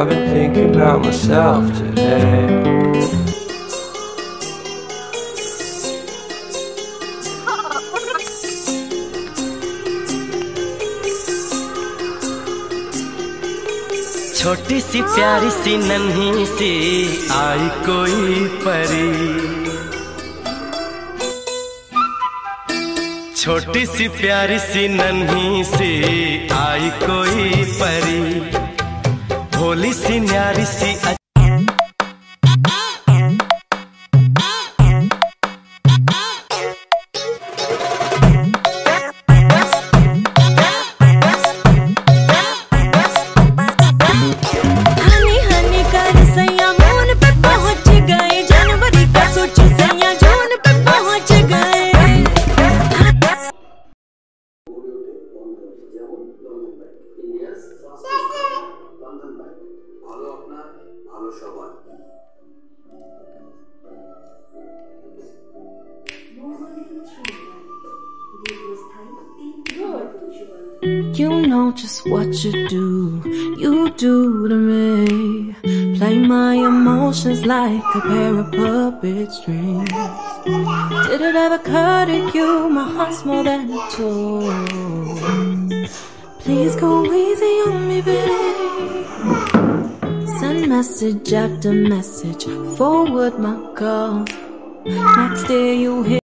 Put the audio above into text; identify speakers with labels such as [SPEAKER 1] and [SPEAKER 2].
[SPEAKER 1] I've been thinking about myself today.
[SPEAKER 2] छोटी सी प्यारी सी नन्ही सी आई कोई परी, छोटी सी प्यारी सी नन्ही सी आई कोई परी, भोली सी न्यारी सी
[SPEAKER 3] You know just what you do to me. Play my emotions like a pair of puppet strings. Did it ever occur to you my heart's more than a toy? Please go easy on me, babe. Send message after message, forward my call. Next day you hear